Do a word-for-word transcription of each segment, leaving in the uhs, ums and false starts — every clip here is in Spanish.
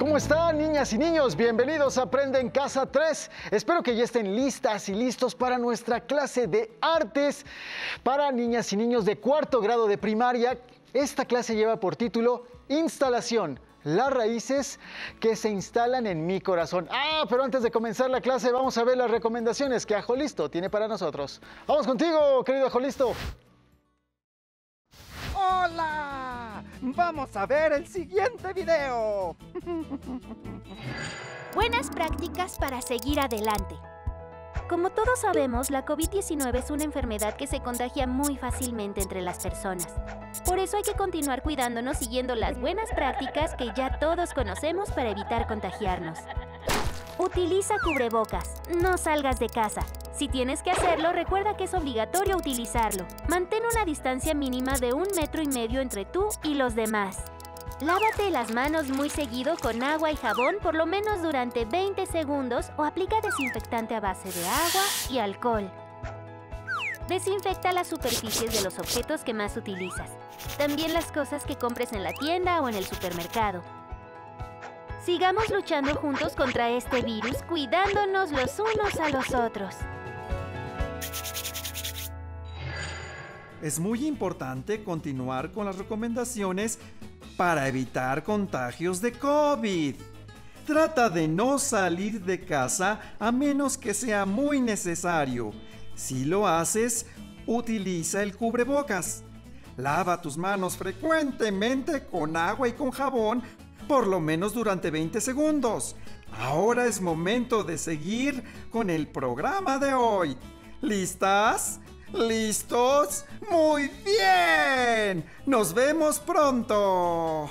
¿Cómo están, niñas y niños? Bienvenidos a Aprende en Casa tres. Espero que ya estén listas y listos para nuestra clase de artes para niñas y niños de cuarto grado de primaria. Esta clase lleva por título Instalación, las raíces que se instalan en mi corazón. Ah, pero antes de comenzar la clase vamos a ver las recomendaciones que Ajolisto tiene para nosotros. Vamos contigo, querido Ajolisto. ¡Hola! Vamos a ver el siguiente video. Buenas prácticas para seguir adelante. Como todos sabemos, la COVID diecinueve es una enfermedad que se contagia muy fácilmente entre las personas. Por eso hay que continuar cuidándonos siguiendo las buenas prácticas que ya todos conocemos para evitar contagiarnos. Utiliza cubrebocas. No salgas de casa. Si tienes que hacerlo, recuerda que es obligatorio utilizarlo. Mantén una distancia mínima de un metro y medio entre tú y los demás. Lávate las manos muy seguido con agua y jabón por lo menos durante veinte segundos o aplica desinfectante a base de agua y alcohol. Desinfecta las superficies de los objetos que más utilizas. También las cosas que compres en la tienda o en el supermercado. Sigamos luchando juntos contra este virus, cuidándonos los unos a los otros. Es muy importante continuar con las recomendaciones para evitar contagios de COVID. Trata de no salir de casa a menos que sea muy necesario. Si lo haces, utiliza el cubrebocas. Lava tus manos frecuentemente con agua y con jabón, por lo menos durante veinte segundos. Ahora es momento de seguir con el programa de hoy. ¿Listas? ¿Listos? ¡Muy bien! ¡Nos vemos pronto!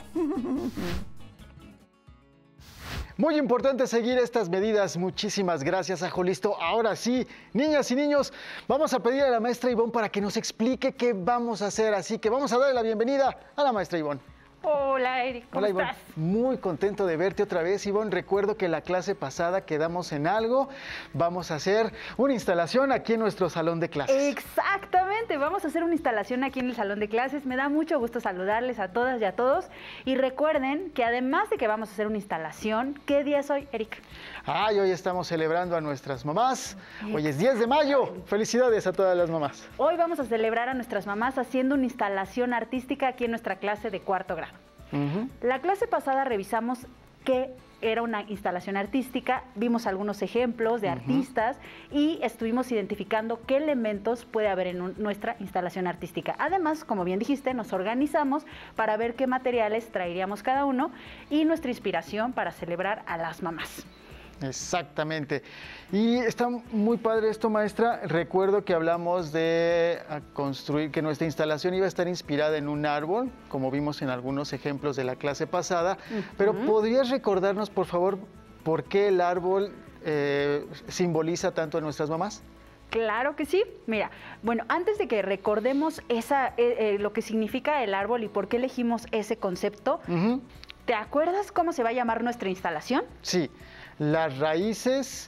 Muy importante seguir estas medidas. Muchísimas gracias, Ajolisto. Ahora sí, niñas y niños, vamos a pedir a la maestra Ivonne para que nos explique qué vamos a hacer. Así que vamos a darle la bienvenida a la maestra Ivonne. Hola, Eric, ¿cómo Hola, Ivonne. estás? Muy contento de verte otra vez, Ivonne. Recuerdo que la clase pasada quedamos en algo. Vamos a hacer una instalación aquí en nuestro salón de clases. Exactamente, vamos a hacer una instalación aquí en el salón de clases. Me da mucho gusto saludarles a todas y a todos. Y recuerden que además de que vamos a hacer una instalación, ¿qué día es hoy, Eric? Ay, hoy estamos celebrando a nuestras mamás. Hoy es diez de mayo. Felicidades a todas las mamás. Hoy vamos a celebrar a nuestras mamás haciendo una instalación artística aquí en nuestra clase de cuarto grado. Uh-huh. La clase pasada revisamos qué era una instalación artística, vimos algunos ejemplos de uh-huh. artistas y estuvimos identificando qué elementos puede haber en un, nuestra instalación artística. Además, como bien dijiste, nos organizamos para ver qué materiales traeríamos cada uno y nuestra inspiración para celebrar a las mamás. Exactamente. Y está muy padre esto, maestra. Recuerdo que hablamos de construir, que nuestra instalación iba a estar inspirada en un árbol, como vimos en algunos ejemplos de la clase pasada. Uh-huh. Pero ¿podrías recordarnos, por favor, por qué el árbol eh, simboliza tanto a nuestras mamás? Claro que sí. Mira, bueno, antes de que recordemos esa, eh, eh, lo que significa el árbol y por qué elegimos ese concepto, uh-huh. ¿te acuerdas cómo se va a llamar nuestra instalación? Sí. Las raíces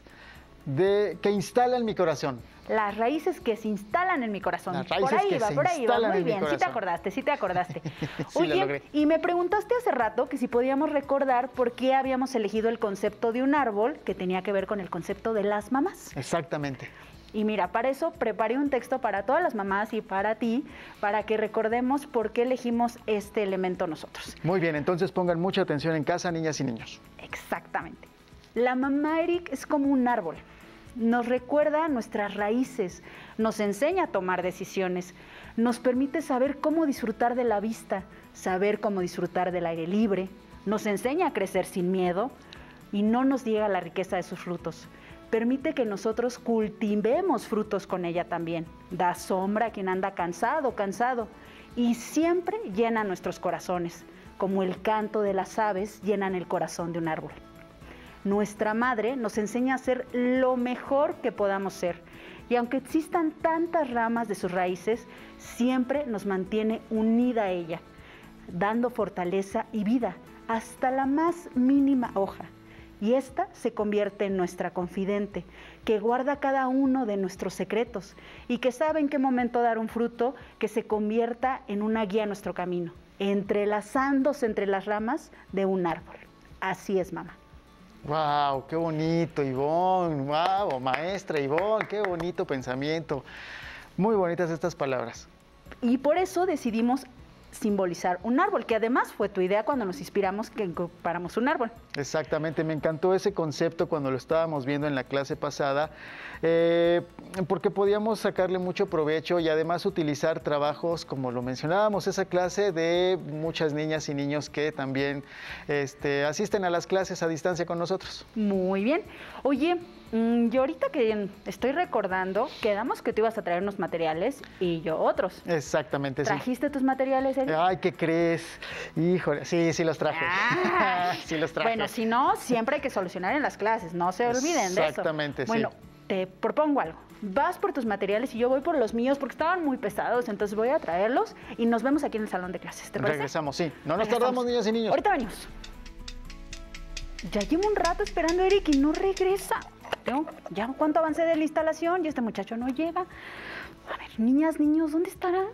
de, que instalan mi corazón. Las raíces que se instalan en mi corazón. Las raíces por ahí que va, se por ahí va. Muy bien, sí te acordaste, sí te acordaste. Sí, Oye, lo logré. Y me preguntaste hace rato que si podíamos recordar por qué habíamos elegido el concepto de un árbol que tenía que ver con el concepto de las mamás. Exactamente. Y mira, para eso preparé un texto para todas las mamás y para ti, para que recordemos por qué elegimos este elemento nosotros. Muy bien, entonces pongan mucha atención en casa, niñas y niños. Exactamente. La mamá, Eric, es como un árbol. Nos recuerda nuestras raíces, nos enseña a tomar decisiones, nos permite saber cómo disfrutar de la vista, saber cómo disfrutar del aire libre, nos enseña a crecer sin miedo y no nos niega la riqueza de sus frutos. Permite que nosotros cultivemos frutos con ella también. Da sombra a quien anda cansado, cansado, y siempre llena nuestros corazones, como el canto de las aves llenan el corazón de un árbol. Nuestra madre nos enseña a ser lo mejor que podamos ser. Y aunque existan tantas ramas de sus raíces, siempre nos mantiene unida a ella, dando fortaleza y vida hasta la más mínima hoja. Y esta se convierte en nuestra confidente, que guarda cada uno de nuestros secretos y que sabe en qué momento dar un fruto que se convierta en una guía a nuestro camino, entrelazándose entre las ramas de un árbol. así es, mamá. ¡Wow! ¡Qué bonito, Ivonne! ¡Wow! Maestra Ivonne, qué bonito pensamiento. Muy bonitas estas palabras. Y por eso decidimos simbolizar un árbol, que además fue tu idea cuando nos inspiramos que incorporáramos un árbol. Exactamente, me encantó ese concepto cuando lo estábamos viendo en la clase pasada, eh, porque podíamos sacarle mucho provecho y además utilizar trabajos, como lo mencionábamos, esa clase de muchas niñas y niños que también este, asisten a las clases a distancia con nosotros. Muy bien. Oye, mmm, yo ahorita que estoy recordando, quedamos que tú ibas a traer unos materiales y yo otros. Exactamente, sí. ¿Trajiste tus materiales, Eric? Ay, ¿qué crees? Híjole, sí, sí los traje. Ah, sí los traje. Bueno, si no, siempre hay que solucionar en las clases, no se olviden de eso. Exactamente, sí. Bueno, te propongo algo. Vas por tus materiales y yo voy por los míos porque estaban muy pesados, entonces voy a traerlos y nos vemos aquí en el salón de clases. ¿Te parece? Regresamos, sí. No nos Regresamos. tardamos, niñas y niños. Ahorita venimos. Ya llevo un rato esperando a Eric y no regresa. Tengo, ya cuánto avancé de la instalación y este muchacho no llega. A ver, niñas, niños, ¿dónde estarán?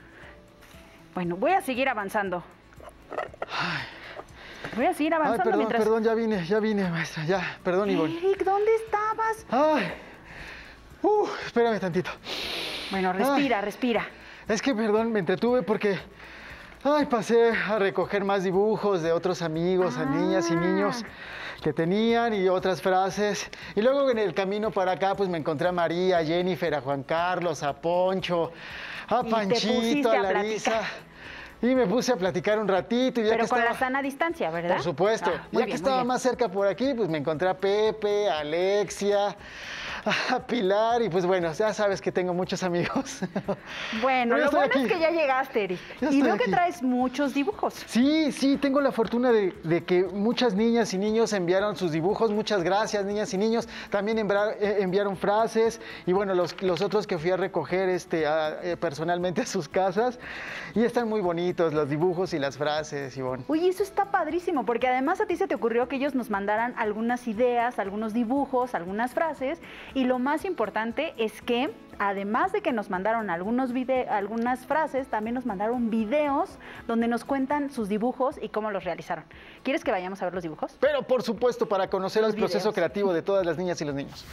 Bueno, voy a seguir avanzando. Ay. Voy a seguir avanzando Ay, perdón, mientras... perdón, ya vine, ya vine, maestra, ya, perdón, Ivonne. Eric, ¿dónde estabas? Ay, uh, espérame tantito. Bueno, respira, Ay, respira. Es que, perdón, me entretuve porque, ay, pasé a recoger más dibujos de otros amigos, Ah. a niñas y niños que tenían y otras frases. Y luego en el camino para acá, pues me encontré a María, a Jennifer, a Juan Carlos, a Poncho, a Y te Panchito, pusiste a a Larisa. platicar. Y me puse a platicar un ratito. Y ya Pero que con estaba... la sana distancia, ¿verdad? Por supuesto. Ah, muy ya bien, que estaba muy bien. más cerca por aquí, pues me encontré a Pepe, a Alexia, a Pilar y pues bueno, ya sabes que tengo muchos amigos. Bueno, Pero ya lo estoy bueno aquí. es que ya llegaste, Eric. Ya Y estoy veo que aquí. traes muchos dibujos. Sí, sí, tengo la fortuna de, de que muchas niñas y niños enviaron sus dibujos. Muchas gracias, niñas y niños. También enviar- eh, enviaron frases y bueno, los, los otros que fui a recoger este, a- eh, personalmente a sus casas. Y están muy bonitos los dibujos y las frases, Ivonne. Oye, eso está padrísimo, porque además a ti se te ocurrió que ellos nos mandaran algunas ideas, algunos dibujos, algunas frases, y lo más importante es que, además de que nos mandaron algunos vide- algunas frases, también nos mandaron videos donde nos cuentan sus dibujos y cómo los realizaron. ¿Quieres que vayamos a ver los dibujos? Pero por supuesto para conocer Los el proceso videos. creativo de todas las niñas y los niños.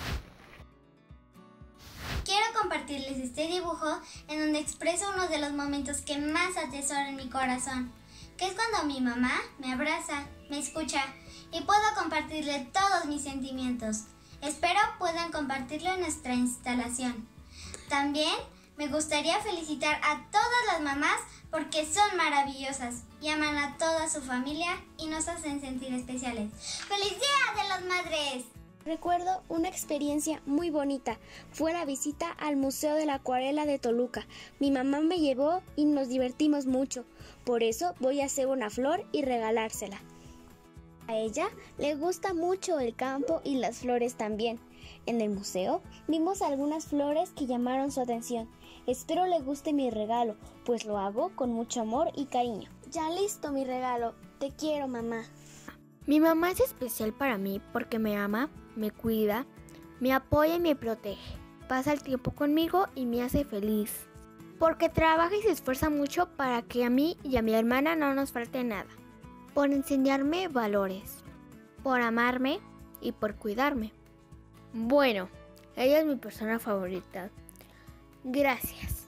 Quiero compartirles este dibujo en donde expreso uno de los momentos que más atesoro en mi corazón, que es cuando mi mamá me abraza, me escucha y puedo compartirle todos mis sentimientos. Espero puedan compartirlo en nuestra instalación. También me gustaría felicitar a todas las mamás porque son maravillosas y aman a toda su familia y nos hacen sentir especiales. ¡Feliz Día de las Madres! Recuerdo una experiencia muy bonita. Fue la visita al Museo de la Acuarela de Toluca. Mi mamá me llevó y nos divertimos mucho. Por eso voy a hacer una flor y regalársela. A ella le gusta mucho el campo y las flores también. En el museo vimos algunas flores que llamaron su atención. Espero le guste mi regalo, pues lo hago con mucho amor y cariño. Ya listo mi regalo. Te quiero, mamá. Mi mamá es especial para mí porque me ama, me cuida, me apoya y me protege. Pasa el tiempo conmigo y me hace feliz. Porque trabaja y se esfuerza mucho para que a mí y a mi hermana no nos falte nada. Por enseñarme valores, por amarme y por cuidarme. Bueno, ella es mi persona favorita. Gracias.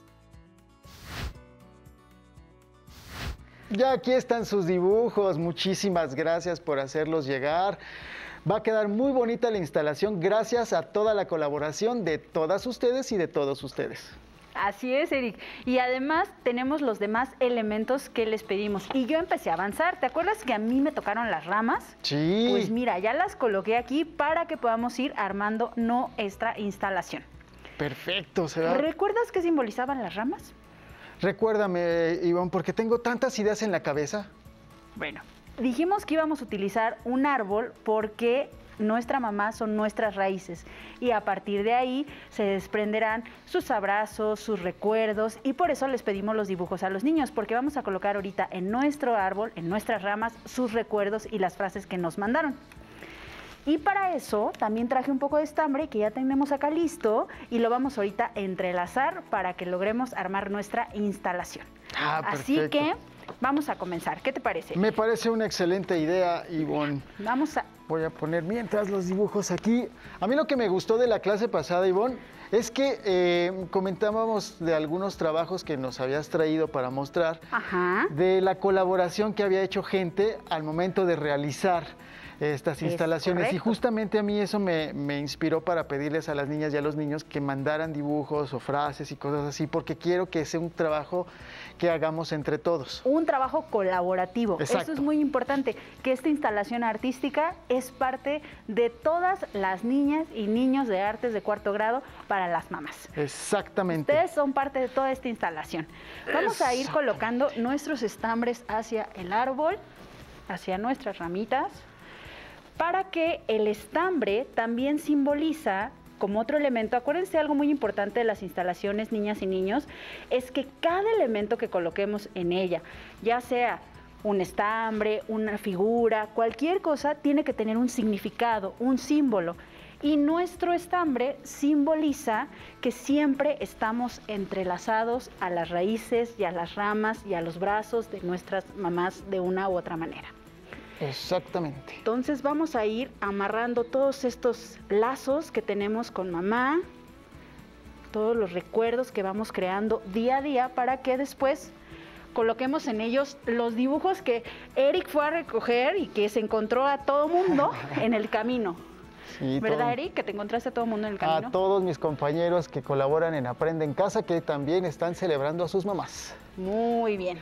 Ya aquí están sus dibujos, muchísimas gracias por hacerlos llegar. Va a quedar muy bonita la instalación gracias a toda la colaboración de todas ustedes y de todos ustedes. Así es, Eric. Y además tenemos los demás elementos que les pedimos. Y yo empecé a avanzar. ¿Te acuerdas que a mí me tocaron las ramas? Sí. Pues mira, ya las coloqué aquí para que podamos ir armando nuestra instalación. Perfecto, se va. ¿Recuerdas qué simbolizaban las ramas? Recuérdame, Ivonne, porque tengo tantas ideas en la cabeza. Bueno, dijimos que íbamos a utilizar un árbol porque nuestra mamá son nuestras raíces y a partir de ahí se desprenderán sus abrazos, sus recuerdos y por eso les pedimos los dibujos a los niños porque vamos a colocar ahorita en nuestro árbol, en nuestras ramas, sus recuerdos y las frases que nos mandaron. Y para eso también traje un poco de estambre que ya tenemos acá listo y lo vamos ahorita a entrelazar para que logremos armar nuestra instalación. Ah, Así perfecto. que Vamos a comenzar. ¿Qué te parece? Me parece una excelente idea, Ivonne. Vamos a... Voy a poner mientras los dibujos aquí. A mí lo que me gustó de la clase pasada, Ivonne, es que eh, comentábamos de algunos trabajos que nos habías traído para mostrar, Ajá. de la colaboración que había hecho gente al momento de realizar estas Es instalaciones. Y correcto. justamente a mí eso me, me inspiró para pedirles a las niñas y a los niños que mandaran dibujos o frases y cosas así, porque quiero que sea un trabajo que hagamos entre todos. Un trabajo colaborativo. Exacto. Eso es muy importante, que esta instalación artística es parte de todas las niñas y niños de artes de cuarto grado para las mamás. Exactamente. Ustedes son parte de toda esta instalación. Vamos a ir colocando nuestros estambres hacia el árbol, hacia nuestras ramitas, para que el estambre también simboliza como otro elemento. Acuérdense, algo muy importante de las instalaciones, niñas y niños, es que cada elemento que coloquemos en ella, ya sea un estambre, una figura, cualquier cosa, tiene que tener un significado, un símbolo. Y nuestro estambre simboliza que siempre estamos entrelazados a las raíces y a las ramas y a los brazos de nuestras mamás de una u otra manera. Exactamente. Entonces vamos a ir amarrando todos estos lazos que tenemos con mamá, todos los recuerdos que vamos creando día a día para que después coloquemos en ellos los dibujos que Eric fue a recoger y que se encontró a todo mundo en el camino. Sí, ¿Verdad, todo- Eric? Que te encontraste a todo mundo en el camino. A todos mis compañeros que colaboran en Aprende en Casa, que también están celebrando a sus mamás. Muy bien.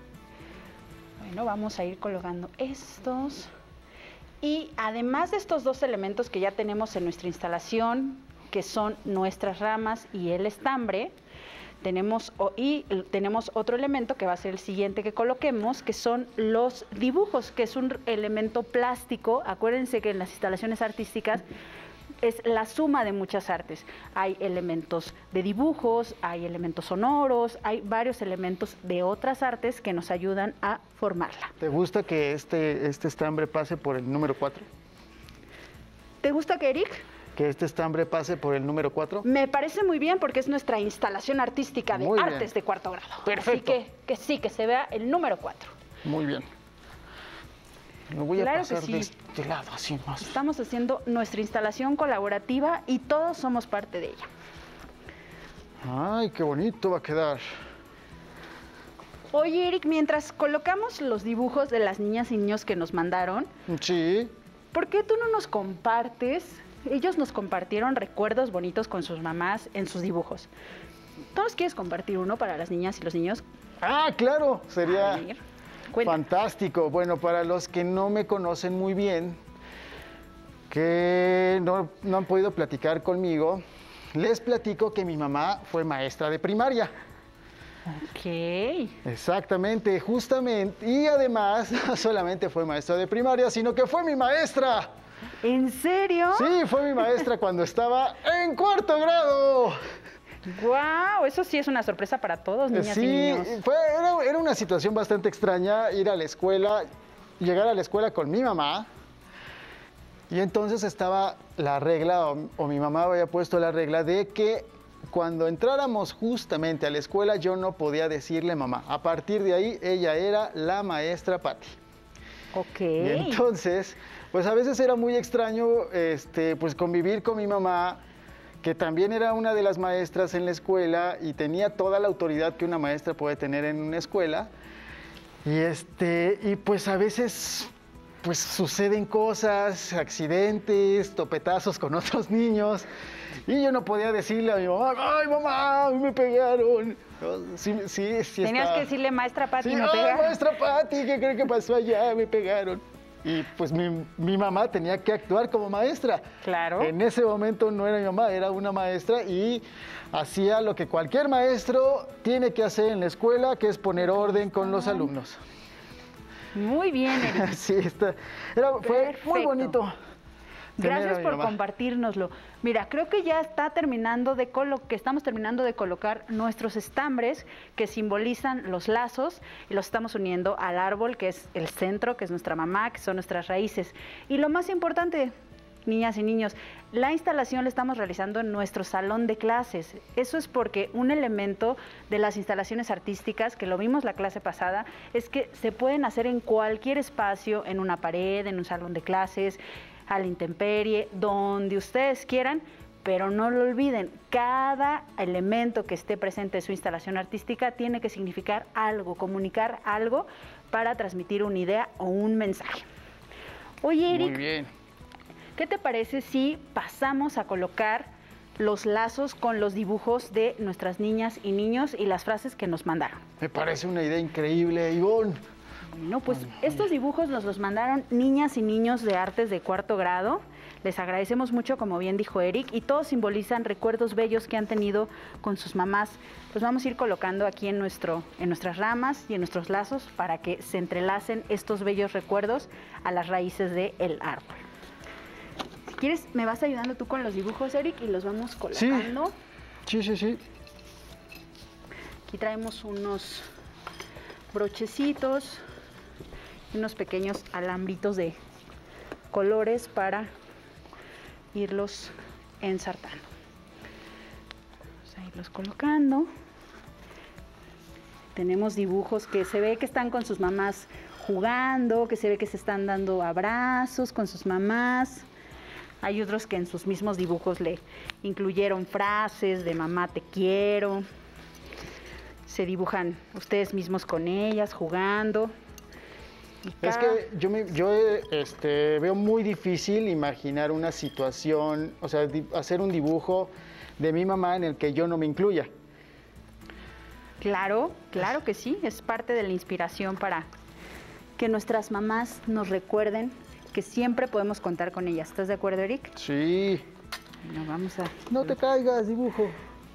Bueno, vamos a ir colocando estos. Y además de estos dos elementos que ya tenemos en nuestra instalación, que son nuestras ramas y el estambre, tenemos, o- y tenemos otro elemento que va a ser el siguiente que coloquemos, que son los dibujos, que es un elemento plástico. Acuérdense que en las instalaciones artísticas es la suma de muchas artes. Hay elementos de dibujos, hay elementos sonoros, hay varios elementos de otras artes que nos ayudan a formarla. ¿Te gusta que este, este estambre pase por el número cuatro? ¿Te gusta que, Eric? ¿Que este estambre pase por el número cuatro? Me parece muy bien porque es nuestra instalación artística de Muy bien. artes de cuarto grado. Perfecto. Así que, que sí, que se vea el número cuatro. Muy bien. Lo voy a Claro que pasar sí. de este lado, así más. Estamos haciendo nuestra instalación colaborativa y todos somos parte de ella. Ay, qué bonito va a quedar. Oye, Eric, mientras colocamos los dibujos de las niñas y niños que nos mandaron, Sí. ¿por qué tú no nos compartes? Ellos nos compartieron recuerdos bonitos con sus mamás en sus dibujos. ¿Tú nos quieres compartir uno para las niñas y los niños? Ah, claro, sería A ver, cuenta. fantástico. Bueno, para los que no me conocen muy bien, que no, no han podido platicar conmigo, les platico que mi mamá fue maestra de primaria. Ok. Exactamente, justamente. Y además, no solamente fue maestra de primaria, sino que fue mi maestra. ¿En serio? Sí, fue mi maestra cuando estaba en cuarto grado. ¡Guau! Eso sí es una sorpresa para todos, niñas y Sí, niños. fue, era, era una situación bastante extraña ir a la escuela, llegar a la escuela con mi mamá. Y entonces estaba la regla, o, o mi mamá había puesto la regla de que cuando entráramos justamente a la escuela yo no podía decirle mamá. A partir de ahí ella era la maestra Patti. Ok. Y entonces, pues a veces era muy extraño este, pues convivir con mi mamá, que también era una de las maestras en la escuela y tenía toda la autoridad que una maestra puede tener en una escuela. Y, este, y pues a veces pues suceden cosas, accidentes, topetazos con otros niños. Y yo no podía decirle a mi mamá, ¡ay, mamá, me pegaron! Sí, sí, sí Tenías está- que decirle maestra Patti, Sí, no ¡ay, pega. maestra Patti! ¿Qué cree que pasó allá? Me pegaron. Y pues mi, mi mamá tenía que actuar como maestra. Claro. En ese momento no era mi mamá, era una maestra y hacía lo que cualquier maestro tiene que hacer en la escuela, que es poner orden con los alumnos. Muy bien, Eric. Sí, está, era, fue muy Perfecto. bonito. tener a Gracias mi por mamá. compartírnoslo. Mira, creo que ya está terminando de colo que estamos terminando de colocar nuestros estambres que simbolizan los lazos y los estamos uniendo al árbol, que es el centro, que es nuestra mamá, que son nuestras raíces. Y lo más importante, niñas y niños, La instalación la estamos realizando en nuestro salón de clases. Eso es porque un elemento de las instalaciones artísticas, que lo vimos la clase pasada, es que se pueden hacer en cualquier espacio, en una pared, en un salón de clases, a la intemperie, donde ustedes quieran, pero no lo olviden, cada elemento que esté presente en su instalación artística tiene que significar algo, comunicar algo para transmitir una idea o un mensaje. Oye, Eric, Muy bien. ¿qué te parece si pasamos a colocar los lazos con los dibujos de nuestras niñas y niños y las frases que nos mandaron? Me parece una idea increíble, Ivonne. Bueno, pues estos dibujos nos los mandaron niñas y niños de artes de cuarto grado. Les agradecemos mucho, como bien dijo Eric, y todos simbolizan recuerdos bellos que han tenido con sus mamás. Los vamos a ir colocando aquí en, nuestro, en nuestras ramas y en nuestros lazos para que se entrelacen estos bellos recuerdos a las raíces del árbol. Si quieres, me vas ayudando tú con los dibujos, Eric, y los vamos colocando. Sí, sí, sí. Aquí traemos unos brochecitos y unos pequeños alambritos de colores para irlos ensartando. Vamos a irlos colocando. Tenemos dibujos que se ve que están con sus mamás jugando, que se ve que se están dando abrazos con sus mamás. Hay otros que en sus mismos dibujos le incluyeron frases de mamá te quiero. Se dibujan ustedes mismos con ellas, jugando. Y Es cada- que yo, me, yo este, veo muy difícil imaginar una situación, o sea, di- hacer un dibujo de mi mamá en el que yo no me incluya. Claro, claro que sí, es parte de la inspiración para que nuestras mamás nos recuerden que siempre podemos contar con ellas. ¿Estás de acuerdo, Eric? Sí. Bueno, vamos a, No te caigas, dibujo.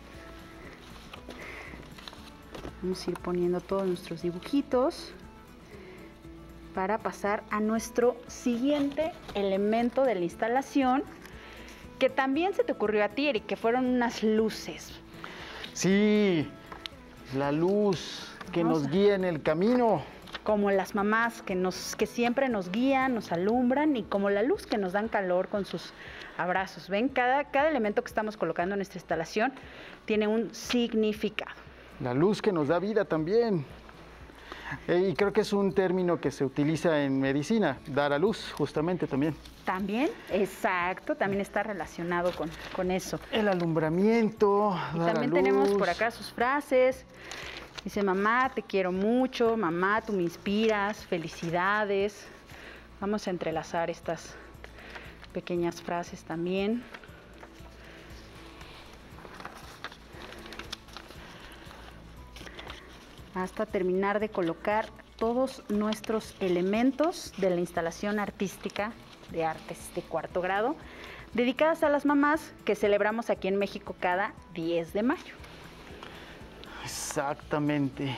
vamos a ir poniendo todos nuestros dibujitos para pasar a nuestro siguiente elemento de la instalación, que también se te ocurrió a ti, Eric, que fueron unas luces. Sí, la luz que Vamos nos a- guía en el camino. Como las mamás que, nos, que siempre nos guían, nos alumbran, y como la luz que nos dan calor con sus abrazos. ¿Ven? Cada, cada elemento que estamos colocando en nuestra instalación tiene un significado. La luz que nos da vida también. Eh, y creo que es un término que se utiliza en medicina, dar a luz, justamente también. También, exacto, también está relacionado con, con eso. El alumbramiento, Y dar a también tenemos luz. por acá sus frases. Dice, mamá, te quiero mucho, mamá, tú me inspiras, felicidades. Vamos a entrelazar estas pequeñas frases también. Hasta terminar de colocar todos nuestros elementos de la instalación artística de artes de cuarto grado, dedicadas a las mamás que celebramos aquí en México cada diez de mayo. Exactamente.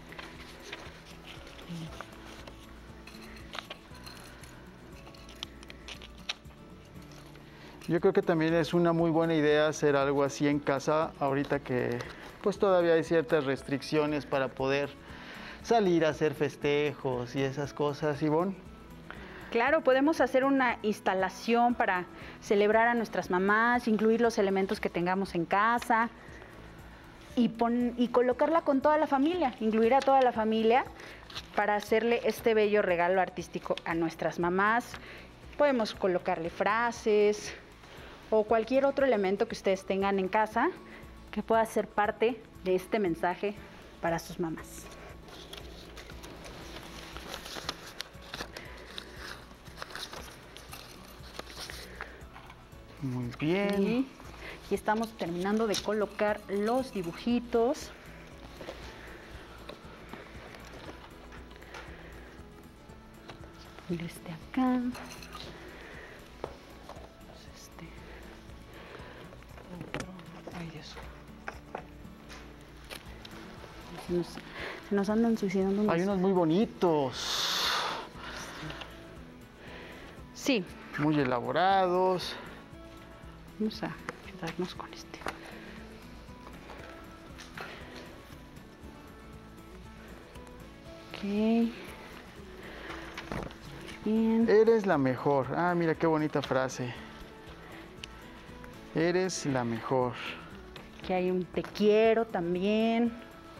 Yo creo que también es una muy buena idea hacer algo así en casa, ahorita que pues todavía hay ciertas restricciones para poder salir a hacer festejos y esas cosas, Ivonne. Claro, podemos hacer una instalación para celebrar a nuestras mamás, incluir los elementos que tengamos en casa y, pon- y colocarla con toda la familia, incluir a toda la familia para hacerle este bello regalo artístico a nuestras mamás. Podemos colocarle frases o cualquier otro elemento que ustedes tengan en casa que pueda ser parte de este mensaje para sus mamás. Muy bien. Y, y estamos terminando de colocar los dibujitos. Poner este acá. Este. Otro. Ay, Dios. Se nos, se nos andan suicidando unos. Hay unos muy bonitos, Sí, muy elaborados. vamos a ayudarnos con este. Ok. Bien. Eres la mejor. Ah, mira qué bonita frase. Eres la mejor. Aquí hay un te quiero también.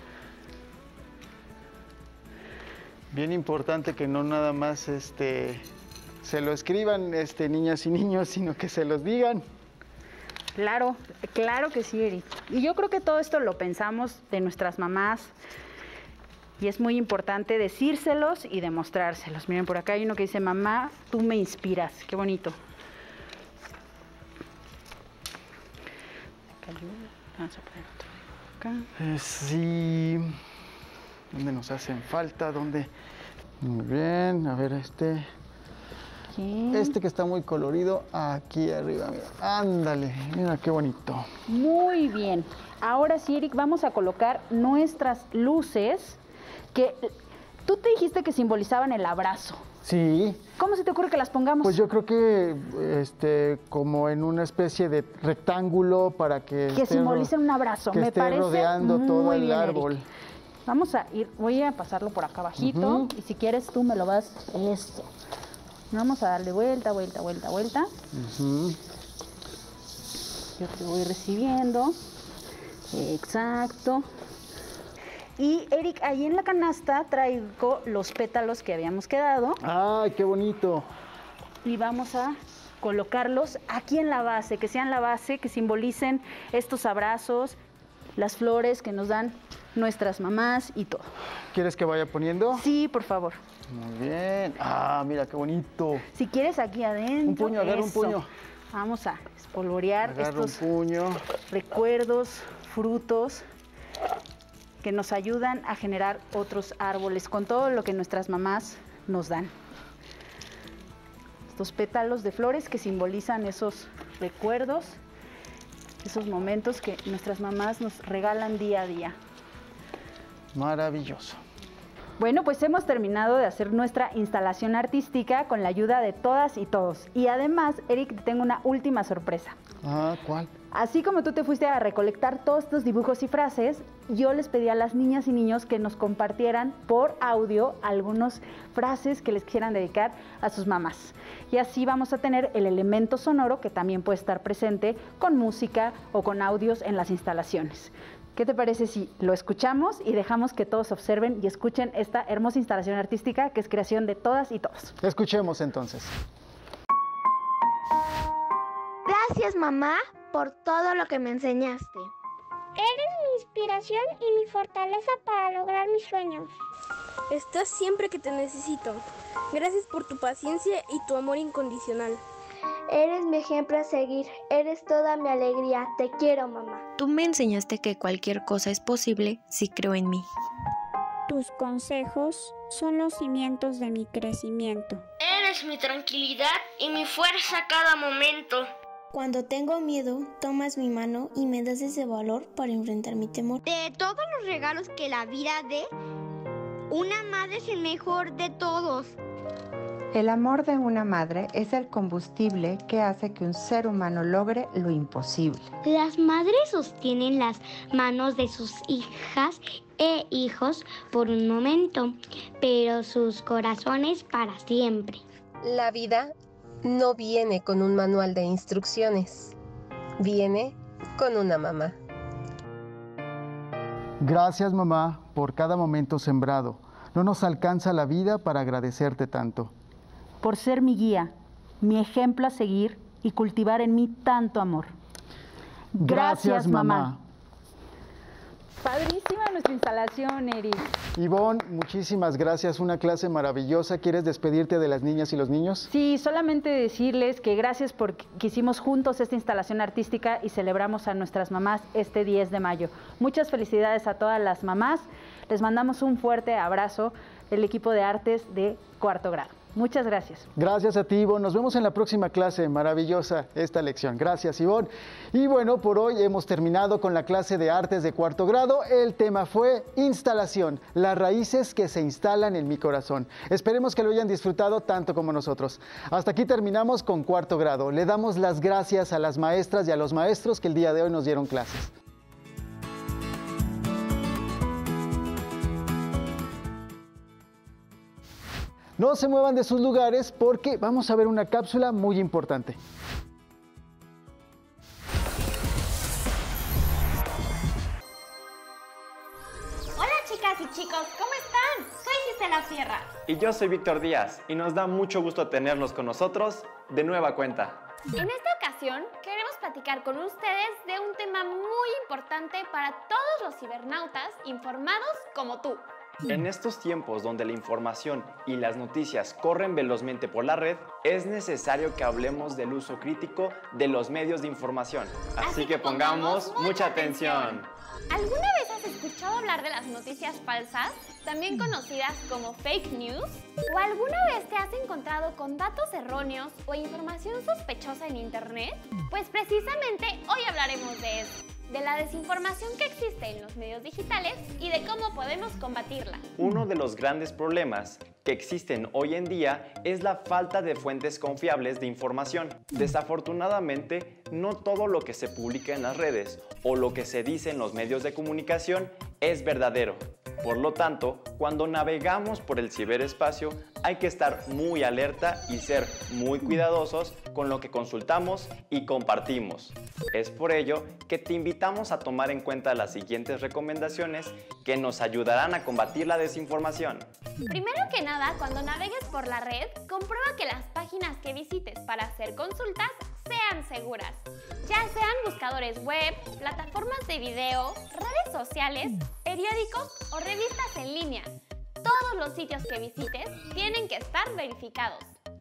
Bien importante que no nada más este, se lo escriban este, niñas y niños, sino que se los digan. Claro, claro que sí, Eric. Y yo creo que todo esto lo pensamos de nuestras mamás y es muy importante decírselos y demostrárselos. Miren, por acá hay uno que dice, mamá, tú me inspiras. Qué bonito. Vamos a poner otro acá. Eh, sí. ¿Dónde nos hacen falta? ¿Dónde? Muy bien, a ver este. Aquí. Este que está muy colorido, aquí arriba, mira. Ándale, mira qué bonito. Muy bien. Ahora sí, Eric, vamos a colocar nuestras luces que tú te dijiste que simbolizaban el abrazo. Sí. ¿Cómo se te ocurre que las pongamos? Pues yo creo que este, como en una especie de rectángulo para que... Que esté simbolicen un abrazo. Que Me esté parece rodeando muy todo el bien, árbol. Eric. Vamos a ir, voy a pasarlo por acá abajito, Uh-huh. y si quieres tú me lo vas, eso. Vamos a darle vuelta, vuelta, vuelta, vuelta. Uh-huh. Yo te voy recibiendo. Exacto. Y Eric, ahí en la canasta traigo los pétalos que habíamos quedado ¡Ay, qué bonito! y vamos a colocarlos aquí en la base, que sean la base, que simbolicen estos abrazos, las flores que nos dan nuestras mamás y todo. ¿Quieres que vaya poniendo? Sí, por favor. Muy bien. ¡Ah, mira qué bonito! Si quieres aquí adentro. Un puño, agarra un eso. puño. Vamos a espolvorear Agarra estos un puño. recuerdos, frutos que nos ayudan a generar otros árboles con todo lo que nuestras mamás nos dan. Estos pétalos de flores que simbolizan esos recuerdos, esos momentos que nuestras mamás nos regalan día a día. Maravilloso. Bueno, pues hemos terminado de hacer nuestra instalación artística con la ayuda de todas y todos. Y además, Eric, te tengo una última sorpresa. Ah, ¿cuál? Así como tú te fuiste a recolectar todos estos dibujos y frases, yo les pedí a las niñas y niños que nos compartieran por audio algunas frases que les quisieran dedicar a sus mamás. Y así vamos a tener el elemento sonoro que también puede estar presente con música o con audios en las instalaciones. ¿Qué te parece si lo escuchamos y dejamos que todos observen y escuchen esta hermosa instalación artística que es creación de todas y todos? Escuchemos entonces. Gracias, mamá, por todo lo que me enseñaste. Eres mi inspiración y mi fortaleza para lograr mis sueños. Estás siempre que te necesito. Gracias por tu paciencia y tu amor incondicional. Eres mi ejemplo a seguir, eres toda mi alegría, te quiero, mamá. Tú me enseñaste que cualquier cosa es posible si creo en mí. Tus consejos son los cimientos de mi crecimiento. Eres mi tranquilidad y mi fuerza a cada momento. Cuando tengo miedo, tomas mi mano y me das ese valor para enfrentar mi temor. De todos los regalos que la vida dé, una madre es el mejor de todos. El amor de una madre es el combustible que hace que un ser humano logre lo imposible. Las madres sostienen las manos de sus hijas e hijos por un momento, pero sus corazones para siempre. La vida no viene con un manual de instrucciones, viene con una mamá. Gracias, mamá, por cada momento sembrado. No nos alcanza la vida para agradecerte tanto. Por ser mi guía, mi ejemplo a seguir y cultivar en mí tanto amor. Gracias, Gracias mamá. mamá. Padrísima nuestra instalación, Eric. Ivonne, muchísimas gracias. Una clase maravillosa. ¿Quieres despedirte de las niñas y los niños? Sí, solamente decirles que gracias porque hicimos juntos esta instalación artística y celebramos a nuestras mamás este diez de mayo. Muchas felicidades a todas las mamás. Les mandamos un fuerte abrazo del equipo de artes de cuarto grado. Muchas gracias. Gracias a ti, Ivonne. Nos vemos en la próxima clase. Maravillosa esta lección. Gracias, Ivonne. Y bueno, por hoy hemos terminado con la clase de artes de cuarto grado. El tema fue instalación, las raíces que se instalan en mi corazón. Esperemos que lo hayan disfrutado tanto como nosotros. Hasta aquí terminamos con cuarto grado. Le damos las gracias a las maestras y a los maestros que el día de hoy nos dieron clases. No se muevan de sus lugares porque vamos a ver una cápsula muy importante. Chicas y chicos, ¿cómo están? Soy Gisela Sierra. Y yo soy Víctor Díaz, y nos da mucho gusto tenerlos con nosotros de nueva cuenta. En esta ocasión queremos platicar con ustedes de un tema muy importante para todos los cibernautas informados como tú. En estos tiempos donde la información y las noticias corren velozmente por la red, es necesario que hablemos del uso crítico de los medios de información. Así, Así que, que pongamos, pongamos mucha atención. ¿Alguna vez has escuchado hablar de las noticias falsas, también conocidas como fake news? ¿O alguna vez te has encontrado con datos erróneos o información sospechosa en internet? Pues precisamente hoy hablaremos de eso, de la desinformación que existe en los medios digitales y de cómo podemos combatirla. Uno de los grandes problemas que existen hoy en día es la falta de fuentes confiables de información. Desafortunadamente, no todo lo que se publica en las redes o lo que se dice en los medios de comunicación es verdadero. Por lo tanto, cuando navegamos por el ciberespacio, hay que estar muy alerta y ser muy cuidadosos con lo que consultamos y compartimos. Es por ello que te invitamos a tomar en cuenta las siguientes recomendaciones que nos ayudarán a combatir la desinformación. Primero que nada, cuando navegues por la red, comprueba que las páginas que visites para hacer consultas sean seguras, ya sean buscadores web, plataformas de video, redes sociales, periódicos o revistas en línea. Todos los sitios que visites tienen que estar verificados.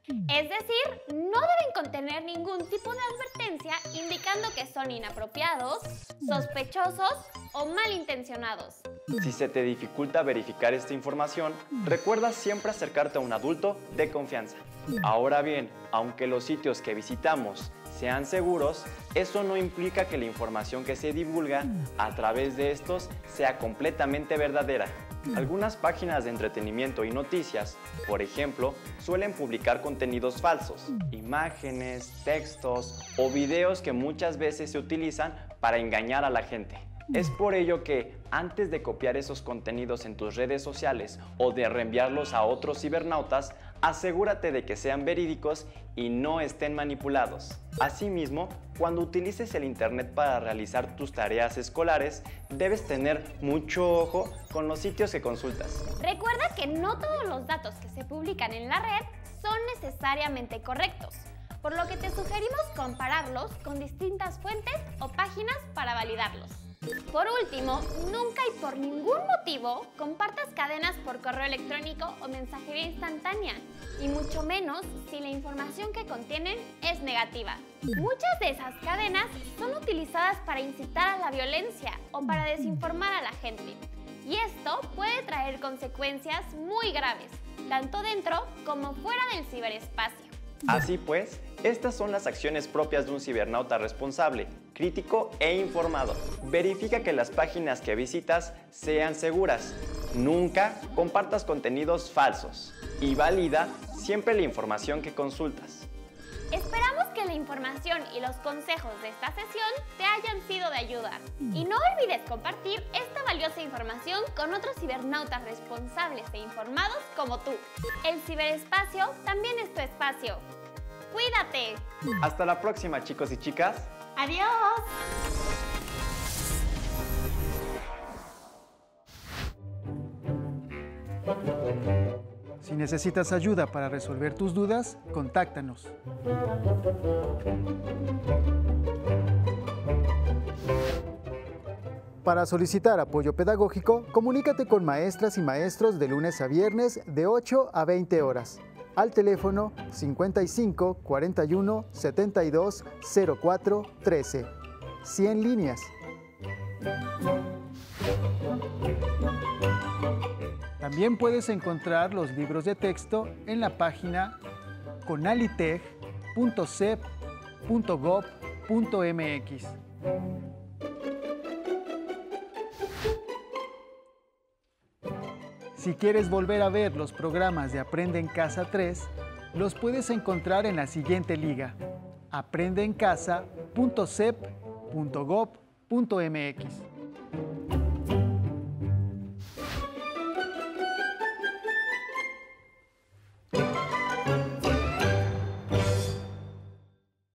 Es decir, no deben contener ningún tipo de advertencia indicando que son inapropiados, sospechosos o malintencionados. Si se te dificulta verificar esta información, recuerda siempre acercarte a un adulto de confianza. Ahora bien, aunque los sitios que visitamos sean seguros, eso no implica que la información que se divulga a través de estos sea completamente verdadera. Algunas páginas de entretenimiento y noticias, por ejemplo, suelen publicar contenidos falsos, imágenes, textos o videos que muchas veces se utilizan para engañar a la gente. Es por ello que, antes de copiar esos contenidos en tus redes sociales o de reenviarlos a otros cibernautas, asegúrate de que sean verídicos y no estén manipulados. Asimismo, cuando utilices el internet para realizar tus tareas escolares, debes tener mucho ojo con los sitios que consultas. Recuerda que no todos los datos que se publican en la red son necesariamente correctos, por lo que te sugerimos compararlos con distintas fuentes o páginas para validarlos. Por último, nunca y por ningún motivo compartas cadenas por correo electrónico o mensajería instantánea, y mucho menos si la información que contienen es negativa. Muchas de esas cadenas son utilizadas para incitar a la violencia o para desinformar a la gente, y esto puede traer consecuencias muy graves, tanto dentro como fuera del ciberespacio. Así pues, estas son las acciones propias de un cibernauta responsable, crítico e informado. Verifica que las páginas que visitas sean seguras. Nunca compartas contenidos falsos. Y valida siempre la información que consultas. Esperamos que la información y los consejos de esta sesión te hayan sido de ayuda. Y no olvides compartir esta valiosa información con otros cibernautas responsables e informados como tú. El ciberespacio también es tu espacio. ¡Cuídate! Hasta la próxima, chicos y chicas. ¡Adiós! Si necesitas ayuda para resolver tus dudas, contáctanos. Para solicitar apoyo pedagógico, comunícate con maestras y maestros de lunes a viernes de ocho a veinte horas. Al teléfono cincuenta y cinco, cuarenta y uno, setenta y dos, cero cuatro, trece. cien líneas. También puedes encontrar los libros de texto en la página conaliteg punto cep punto gob punto mx. Si quieres volver a ver los programas de Aprende en Casa tres, los puedes encontrar en la siguiente liga: aprende en casa punto cep punto gob punto mx.